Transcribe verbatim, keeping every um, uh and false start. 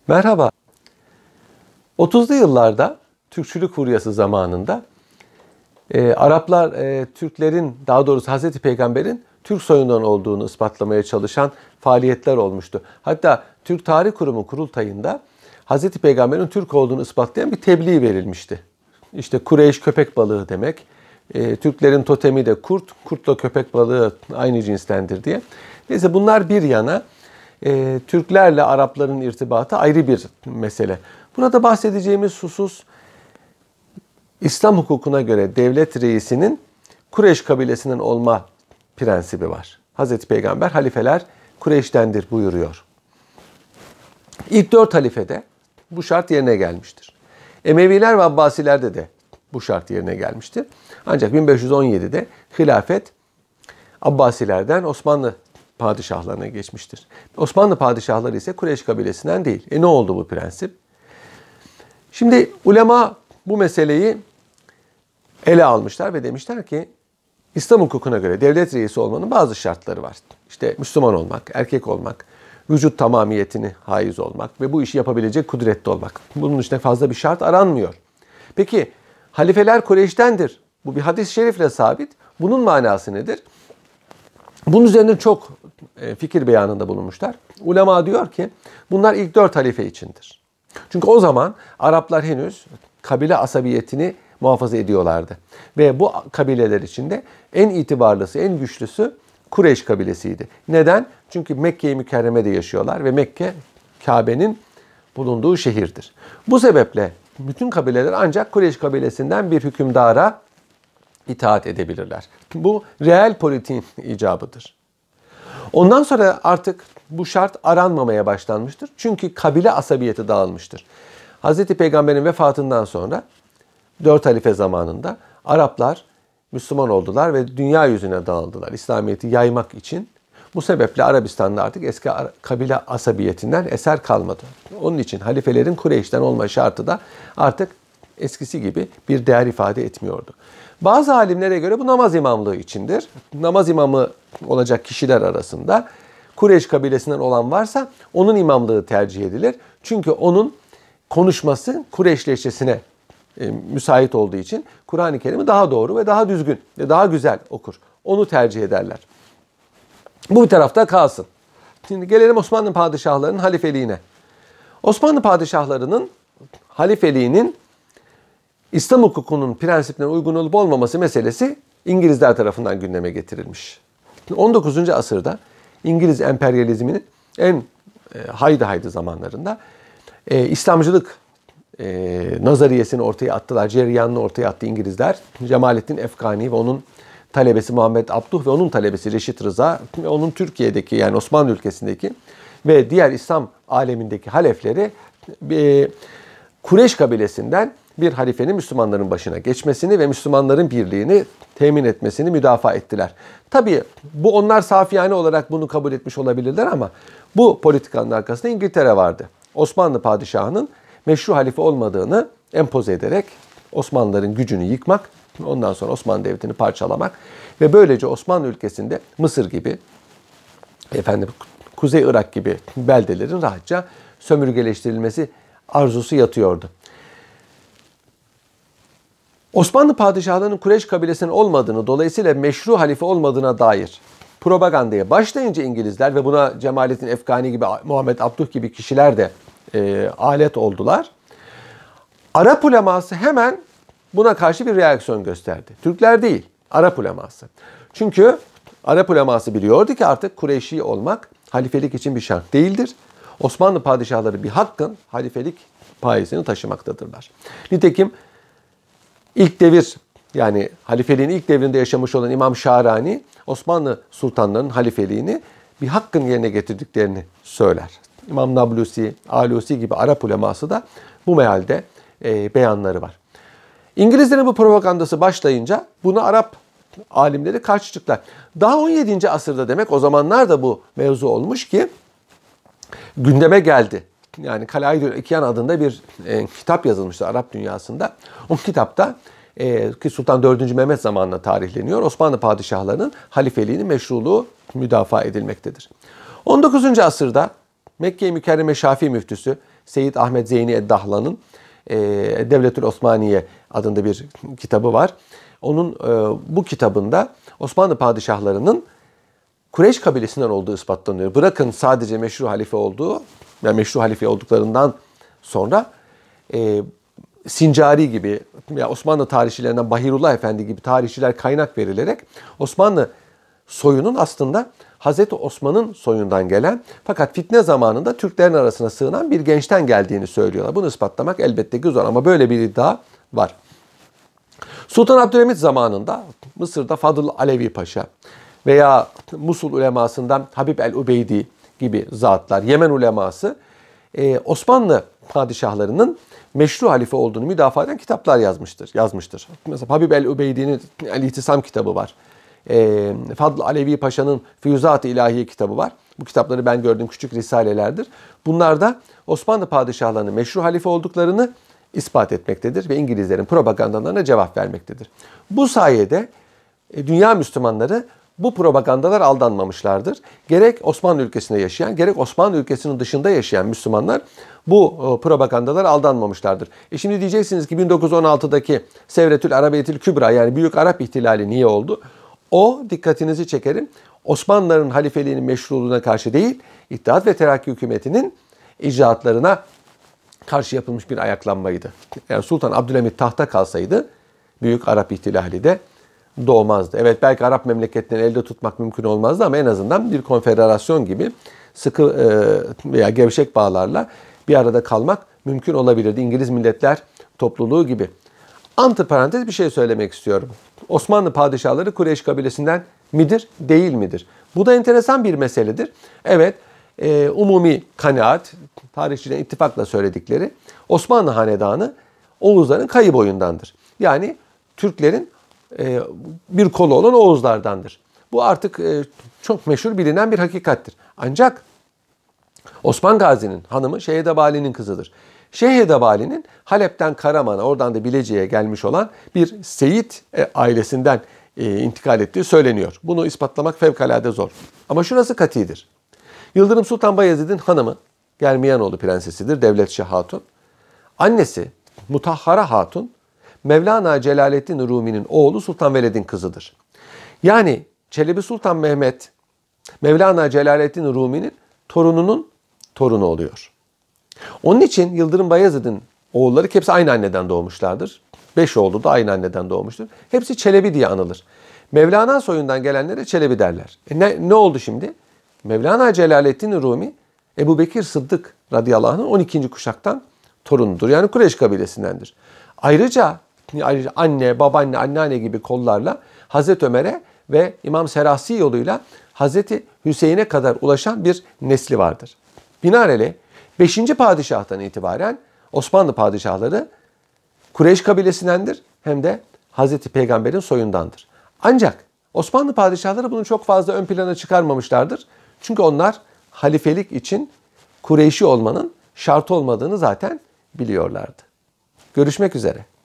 Merhaba. otuzlu yıllarda Türkçülük furyası zamanında e, Araplar e, Türklerin, daha doğrusu Hazreti Peygamber'in Türk soyundan olduğunu ispatlamaya çalışan faaliyetler olmuştu. Hatta Türk Tarih Kurumu kurultayında Hazreti Peygamber'in Türk olduğunu ispatlayan bir tebliğ verilmişti. İşte Kureyş köpek balığı demek. E, Türklerin totemi de kurt, kurtla köpek balığı aynı cinstendir diye. Neyse bunlar bir yana, e, Türklerle Arapların irtibatı ayrı bir mesele. Burada bahsedeceğimiz husus, İslam hukukuna göre devlet reisinin Kureyş kabilesinden olma prensibi var. Hazreti Peygamber halifeler Kureyş'tendir buyuruyor. İlk dört halifede bu şart yerine gelmiştir. Emeviler ve Abbasilerde de bu şart yerine gelmiştir. Ancak bin beş yüz on yedide hilafet Abbasilerden Osmanlı padişahlarına geçmiştir. Osmanlı padişahları ise Kureyş kabilesinden değil. E ne oldu bu prensip? Şimdi ulema bu meseleyi ele almışlar ve demişler ki İslam hukukuna göre devlet reisi olmanın bazı şartları var. İşte Müslüman olmak, erkek olmak, vücut tamamiyetini haiz olmak ve bu işi yapabilecek kudretli olmak. Bunun dışında fazla bir şart aranmıyor. Peki halifeler Kureyş'tendir. Bu bir hadis-i şerifle sabit. Bunun manası nedir? Bunun üzerine çok fikir beyanında bulunmuşlar. Ulema diyor ki bunlar ilk dört halife içindir. Çünkü o zaman Araplar henüz kabile asabiyetini muhafaza ediyorlardı. Ve bu kabileler içinde en itibarlısı, en güçlüsü Kureyş kabilesiydi. Neden? Çünkü Mekke-i Mükerreme'de yaşıyorlar ve Mekke Kabe'nin bulunduğu şehirdir. Bu sebeple bütün kabileler ancak Kureyş kabilesinden bir hükümdara itaat edebilirler. Bu reel politiğin icabıdır. Ondan sonra artık bu şart aranmamaya başlanmıştır. Çünkü kabile asabiyeti dağılmıştır. Hazreti Peygamber'in vefatından sonra dört halife zamanında Araplar Müslüman oldular ve dünya yüzüne dağıldılar İslamiyet'i yaymak için. Bu sebeple Arabistan'da artık eski kabile asabiyetinden eser kalmadı. Onun için halifelerin Kureyş'ten olma şartı da artık eskisi gibi bir değer ifade etmiyordu. Bazı alimlere göre bu namaz imamlığı içindir. Namaz imamı olacak kişiler arasında Kureyş kabilesinden olan varsa onun imamlığı tercih edilir. Çünkü onun konuşması Kureyş lehçesine e, müsait olduğu için Kur'an-ı Kerim'i daha doğru ve daha düzgün ve daha güzel okur. Onu tercih ederler. Bu bir tarafta kalsın. Şimdi gelelim Osmanlı padişahlarının halifeliğine. Osmanlı padişahlarının halifeliğinin İslam hukukunun prensiplerine uygun olup olmaması meselesi İngilizler tarafından gündeme getirilmiş. on dokuzuncu asırda İngiliz emperyalizminin en e, haydi haydi zamanlarında e, İslamcılık e, nazariyesini ortaya attılar, ceryanını ortaya attı İngilizler. Cemalettin Efkani ve onun talebesi Muhammed Abduh ve onun talebesi Reşit Rıza ve onun Türkiye'deki, yani Osmanlı ülkesindeki ve diğer İslam alemindeki halefleri e, Kureyş kabilesinden bir halifenin Müslümanların başına geçmesini ve Müslümanların birliğini temin etmesini müdafaa ettiler. Tabii bu onlar safiyane olarak bunu kabul etmiş olabilirler ama bu politikanın arkasında İngiltere vardı. Osmanlı padişahının meşru halife olmadığını empoze ederek Osmanlıların gücünü yıkmak, ondan sonra Osmanlı Devleti'ni parçalamak ve böylece Osmanlı ülkesinde Mısır gibi, efendim Kuzey Irak gibi beldelerin rahatça sömürgeleştirilmesi arzusu yatıyordu. Osmanlı padişahlarının Kureyş kabilesinin olmadığını, dolayısıyla meşru halife olmadığına dair propagandaya başlayınca İngilizler ve buna Cemalettin Efkani gibi, Muhammed Abduh gibi kişiler de e, alet oldular. Arap uleması hemen buna karşı bir reaksiyon gösterdi. Türkler değil, Arap uleması. Çünkü Arap uleması biliyordu ki artık Kureyşi olmak halifelik için bir şart değildir. Osmanlı padişahları bir hakkın halifelik payesini taşımaktadırlar. Nitekim İlk devir, yani halifeliğin ilk devrinde yaşamış olan İmam Şahrani, Osmanlı sultanlarının halifeliğini bir hakkın yerine getirdiklerini söyler. İmam Nablusi, Alusi gibi Arap uleması da bu mealde e, beyanları var. İngilizlerin bu propagandası başlayınca buna Arap alimleri karşı çıktılar. Daha on yedinci asırda demek, o zamanlar da bu mevzu olmuş ki gündeme geldi. Yani Kalaidül Ekyan adında bir e, kitap yazılmıştı Arap dünyasında. O kitapta e, ki Sultan dördüncü Mehmet zamanına tarihleniyor. Osmanlı padişahlarının halifeliğinin meşruluğu müdafaa edilmektedir. on dokuzuncu asırda Mekke-i Mükerreme Şafii müftüsü Seyyid Ahmet Zeyni Eddahlan'ın e, Devletül Osmaniye adında bir kitabı var. Onun e, bu kitabında Osmanlı padişahlarının Kureyş kabilesinden olduğu ispatlanıyor. Bırakın sadece meşru halife olduğu, yani meşru halife olduklarından sonra e, Sincari gibi ya Osmanlı tarihçilerinden Bahirullah Efendi gibi tarihçiler kaynak verilerek Osmanlı soyunun aslında Hazreti Osman'ın soyundan gelen fakat fitne zamanında Türklerin arasına sığınan bir gençten geldiğini söylüyorlar. Bunu ispatlamak elbette ki zor ama böyle bir iddia var. Sultan Abdülhamit zamanında Mısır'da Fadıl Alevi Paşa veya Musul ulemasından Habib el-Ubeydi gibi zatlar, Yemen uleması Osmanlı padişahlarının meşru halife olduğunu müdafaa eden kitaplar yazmıştır. yazmıştır. Mesela Habib el-Ubeydi'nin El-İhtisam kitabı var. E, Fadıl Alevi Paşa'nın Füyuzat-ı İlahiye kitabı var. Bu kitapları ben gördüğüm küçük risalelerdir. Bunlarda Osmanlı padişahlarının meşru halife olduklarını ispat etmektedir ve İngilizlerin propagandalarına cevap vermektedir. Bu sayede e, dünya Müslümanları bu propagandalar aldanmamışlardır. Gerek Osmanlı ülkesinde yaşayan, gerek Osmanlı ülkesinin dışında yaşayan Müslümanlar bu propagandalara aldanmamışlardır. E şimdi diyeceksiniz ki bin dokuz yüz on altıdaki Sevretül Arabiyetül Kübra yani Büyük Arap İhtilali niye oldu? O dikkatinizi çekerim. Osmanlıların halifeliğinin meşruluğuna karşı değil, İttihat ve Terakki hükümetinin icraatlarına karşı yapılmış bir ayaklanmaydı. Yani Sultan Abdülhamit tahta kalsaydı Büyük Arap İhtilali de doğmazdı. Evet belki Arap memleketlerini elde tutmak mümkün olmazdı ama en azından bir konfederasyon gibi sıkı veya gevşek bağlarla bir arada kalmak mümkün olabilirdi. İngiliz Milletler Topluluğu gibi. Antiparantez bir şey söylemek istiyorum. Osmanlı padişahları Kureyş kabilesinden midir, değil midir? Bu da enteresan bir meseledir. Evet, e, umumi kanaat, tarihçilerin ittifakla söyledikleri Osmanlı hanedanı Oğuzların kayı boyundandır. Yani Türklerin e, bir kolu olan Oğuzlardandır. Bu artık e, çok meşhur bilinen bir hakikattir. Ancak Osman Gazi'nin hanımı Şehidebali'nin kızıdır. Şehidebali'nin Halep'ten Karaman'a, oradan da Bilecik'e gelmiş olan bir Seyit ailesinden e, intikal ettiği söyleniyor. Bunu ispatlamak fevkalade zor. Ama şurası katidir. Yıldırım Sultan Bayezid'in hanımı Germiyanoğlu prensesidir, Devletşah Hatun. Annesi Mutahhara Hatun, Mevlana Celaleddin Rumi'nin oğlu Sultan Veled'in kızıdır. Yani Çelebi Sultan Mehmet, Mevlana Celaleddin Rumi'nin torununun torunu oluyor. Onun için Yıldırım Bayezid'in oğulları hepsi aynı anneden doğmuşlardır. Beş oğlu da aynı anneden doğmuştur. Hepsi Çelebi diye anılır. Mevlana soyundan gelenlere Çelebi derler. E ne, ne oldu şimdi? Mevlana Celaleddin Rumi, Ebu Bekir Sıddık radıyallahu anh'ın on ikinci kuşaktan torunudur. Yani Kureyş kabilesindendir. Ayrıca, ayrıca anne, babaanne, anneanne gibi kollarla Hazreti Ömer'e ve İmam Serasi yoluyla Hazreti Hüseyin'e kadar ulaşan bir nesli vardır. Binaenaleyh beşinci padişahtan itibaren Osmanlı padişahları Kureyş kabilesindendir hem de Hazreti Peygamber'in soyundandır. Ancak Osmanlı padişahları bunu çok fazla ön plana çıkarmamışlardır. Çünkü onlar halifelik için Kureyşi olmanın şart olmadığını zaten biliyorlardı. Görüşmek üzere.